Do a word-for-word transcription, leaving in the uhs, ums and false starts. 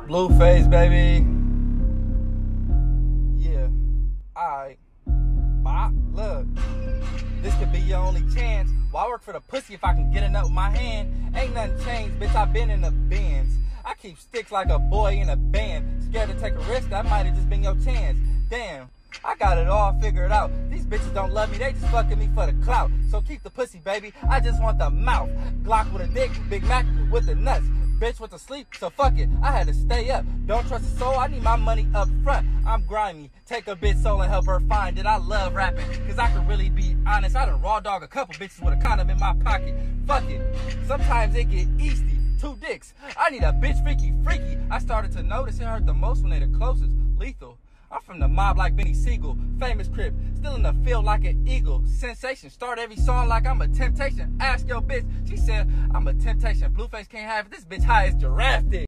Blueface, baby. Yeah. Alright. Bop. Look. This could be your only chance. Well, I work for the pussy if I can get it up with my hand. Ain't nothing changed, bitch. I been in the bins. I keep sticks like a boy in a band. Scared to take a risk, that might have just been your chance. Damn. I got it all figured out. These bitches don't love me, they just fucking me for the clout. So keep the pussy, baby, I just want the mouth. Glock with a dick, Big Mac with the nuts. Bitch with the sleep, so fuck it, I had to stay up. Don't trust a soul, I need my money up front. I'm grimy, take a bitch soul and help her find it. I love rapping, cause I can really be honest. I done raw dog a couple bitches with a condom in my pocket. Fuck it, sometimes it get easy. Two dicks, I need a bitch freaky freaky. I started to notice it hurt the most when they the closest. Lethal. I'm from the mob like Benny Siegel, famous crib, still in the field like an eagle. Sensation, start every song like I'm a temptation. Ask your bitch, she said I'm a temptation. Blueface can't have it, this bitch high as giraffe dick.